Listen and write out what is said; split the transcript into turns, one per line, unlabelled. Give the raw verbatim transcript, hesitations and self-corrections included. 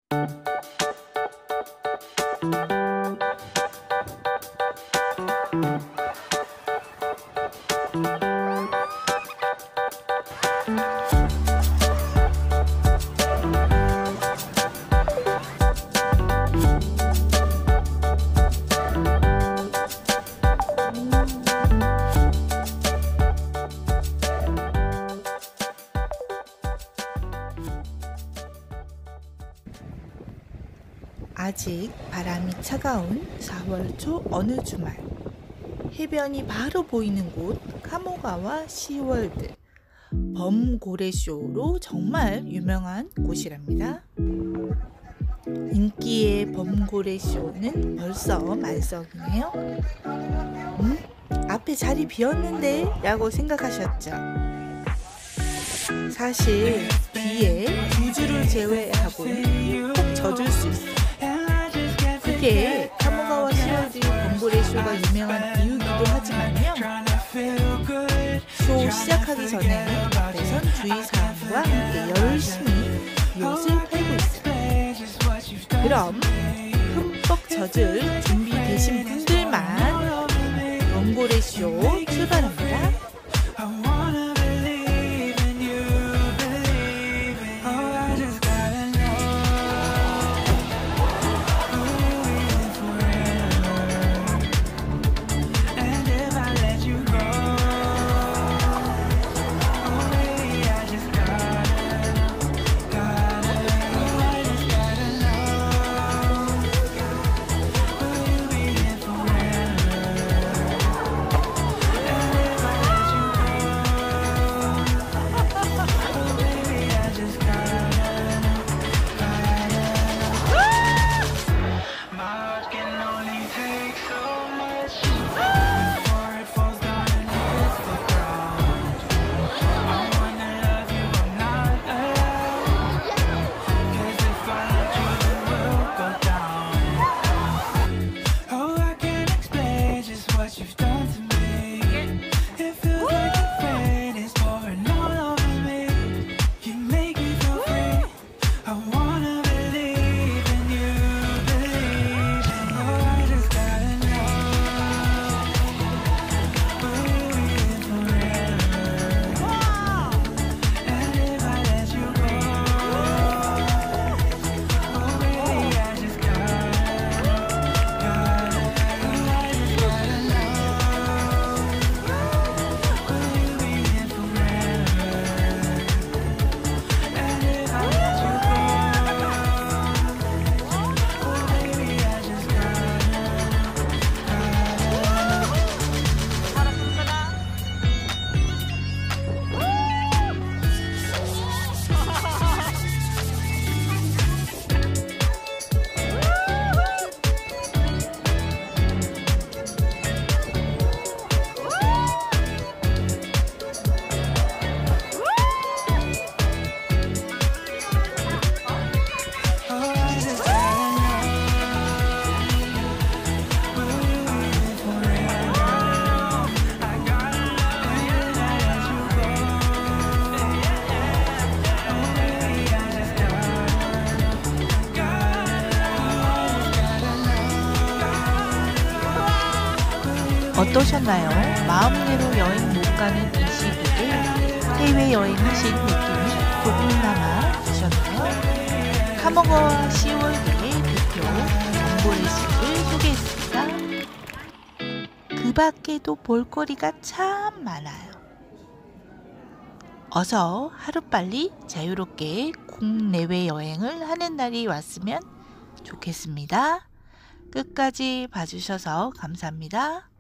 아직 바람이 차가운 사월 초 어느 주말, 해변이 바로 보이는 곳 카모가와 시월드, 범고래쇼로 정말 유명한 곳이랍니다. 인기의 범고래쇼는 벌써 만석이네요. 음? 앞에 자리 비었는데? 라고 생각하셨죠? 사실 비에 두 줄을 제외하고는 꼭 젖을 수 있어요. 그게 카모가와 시월드 범고래쇼가 유명한 이유기도 하지만요, 쇼 시작하기 전에 앞에선 주의사항과 함께 열심히 옷을 팔고 있어요. 그럼 흠뻑 젖을 준비되신 분들만 범고래쇼 출발합니다. 어떠셨나요? 마음대로 여행 못 가는 이 시기를 해외여행 하신 느낌이 조금이나마 드셨나요? 카모가와 시월드의 대표 범고래쇼를 소개했습니다. 그 밖에도 볼거리가 참 많아요. 어서 하루빨리 자유롭게 국내외 여행을 하는 날이 왔으면 좋겠습니다. 끝까지 봐주셔서 감사합니다.